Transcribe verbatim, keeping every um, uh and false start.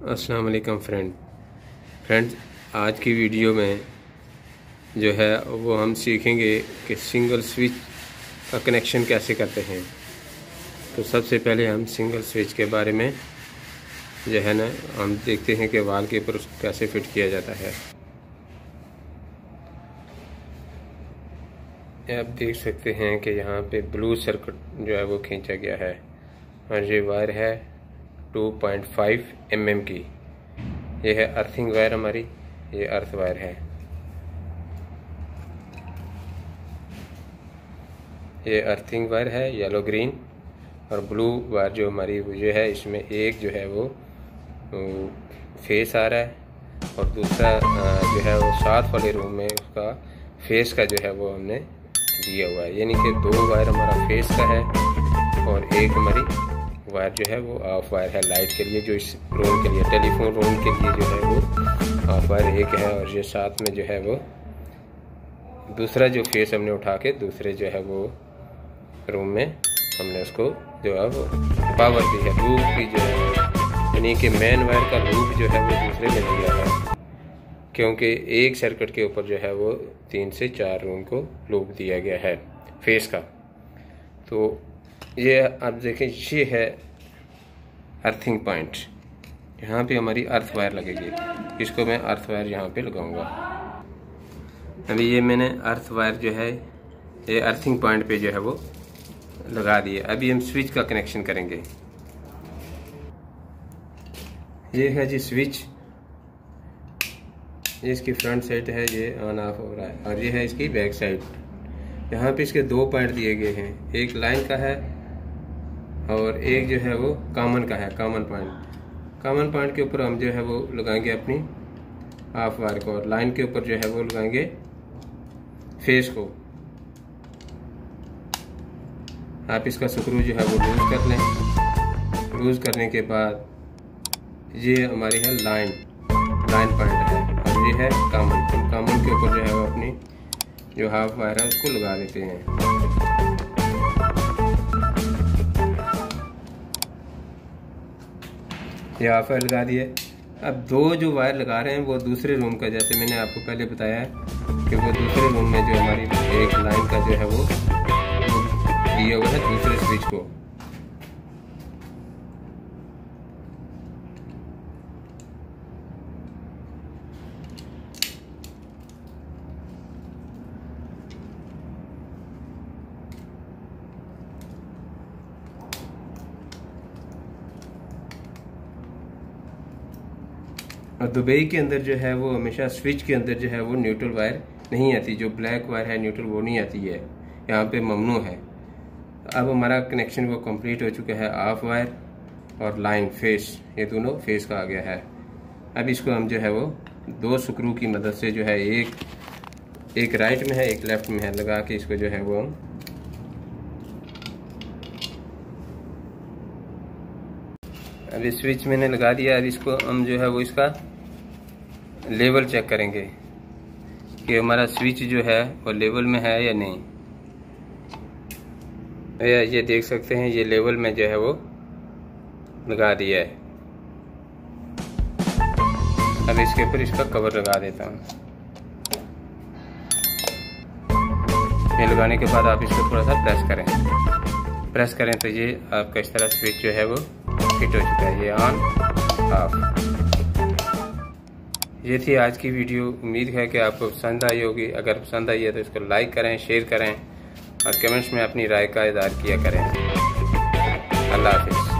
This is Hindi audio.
अस्सलाम वालेकुम फ्रेंड फ्रेंड्स आज की वीडियो में जो है वो हम सीखेंगे कि सिंगल स्विच का कनेक्शन कैसे करते हैं। तो सबसे पहले हम सिंगल स्विच के बारे में जो है ना हम देखते हैं कि वाल के ऊपर उसको कैसे फिट किया जाता है। आप देख सकते हैं कि यहाँ पे ब्लू सर्किट जो है वो खींचा गया है और ये वायर है two point five M M की। ये है अर्थिंग वायर, हमारी ये अर्थ वायर है। ये अर्थिंग वायर है येलो ग्रीन, और ब्लू वायर जो हमारी जो है इसमें एक जो है वो फेस आ रहा है और दूसरा जो है वो साथ वाले रूम में उसका फेस का जो है वो हमने दिया हुआ है। यानी कि दो वायर हमारा फेस का है और एक हमारी वायर जो है वो ऑफ वायर है लाइट के लिए, जो इस रूम के लिए टेलीफोन रूम के लिए जो है वो ऑफ वायर एक है। और ये साथ में जो है वो दूसरा जो फेस हमने उठा के दूसरे जो है वो रूम में हमने उसको जो है वो पावर दी है, लूप की जो है, यानी कि मेन वायर का लूप जो है वो दूसरे में दिया है, क्योंकि एक सर्किट के ऊपर जो है वो तीन से चार रूम को लूप दिया गया है फेस का। तो ये आप देखें, ये है अर्थिंग पॉइंट। यहाँ पे हमारी अर्थ वायर लगेगी, इसको मैं अर्थ वायर यहाँ पे लगाऊंगा। अभी ये मैंने अर्थ वायर जो है ये अर्थिंग पॉइंट पे जो है वो लगा दिए। अभी हम स्विच का कनेक्शन करेंगे। ये है जी स्विच, ये इसकी फ्रंट साइड है, ये ऑन ऑफ हो रहा है, और ये है इसकी बैक साइड। यहाँ पे इसके दो पॉइंट दिए गए हैं, एक लाइन का है और एक जो है वो कॉमन का है, कॉमन पॉइंट। कॉमन पॉइंट के ऊपर हम जो है वो लगाएंगे अपनी हाफ वायर को, और लाइन के ऊपर जो है वो लगाएंगे फेस को। आप इसका स्क्रू जो है वो लूज कर लें। लूज करने के बाद ये हमारी है लाइन, लाइन पॉइंट है, और ये है कॉमन। कॉमन के ऊपर जो है वो अपनी जो हाफ वायर है उसको लगा देते हैं। ये हाफ वायर लगा दिए। अब दो जो वायर लगा रहे हैं वो दूसरे रूम का, जैसे मैंने आपको पहले बताया है कि वो दूसरे रूम में जो हमारी एक लाइन का जो है वो दिया हुआ है दूसरे स्विच को। और दुबई के अंदर जो है वो हमेशा स्विच के अंदर जो है वो न्यूट्रल वायर नहीं आती, जो ब्लैक वायर है न्यूट्रल वो नहीं आती है, यहाँ पे ममनू है। अब हमारा कनेक्शन वो कंप्लीट हो चुका है। ऑफ वायर और लाइन फेस, ये दोनों फेस का आ गया है। अब इसको हम जो है वो दो स्क्रू की मदद से जो है, एक एक राइट में है एक लेफ्ट में है, लगा के इसको जो है वो हम अभी स्विच मैंने लगा दिया। अब इसको हम जो है वो इसका लेवल चेक करेंगे कि हमारा स्विच जो है वो लेवल में है या नहीं। ये देख सकते हैं, ये लेवल में जो है वो लगा दिया है। अब इसके ऊपर इसका कवर लगा देता हूँ। ये लगाने के बाद आप इसको थोड़ा सा प्रेस करें प्रेस करें तो ये आपका इस तरह स्विच जो है वो फिट हो चुका है। ये ऑन ऑफ। ये थी आज की वीडियो। उम्मीद है कि आपको पसंद आई होगी। अगर पसंद आई है तो इसको लाइक करें, शेयर करें और कमेंट्स में अपनी राय का इज़हार किया करें। अल्लाह हाफिज़।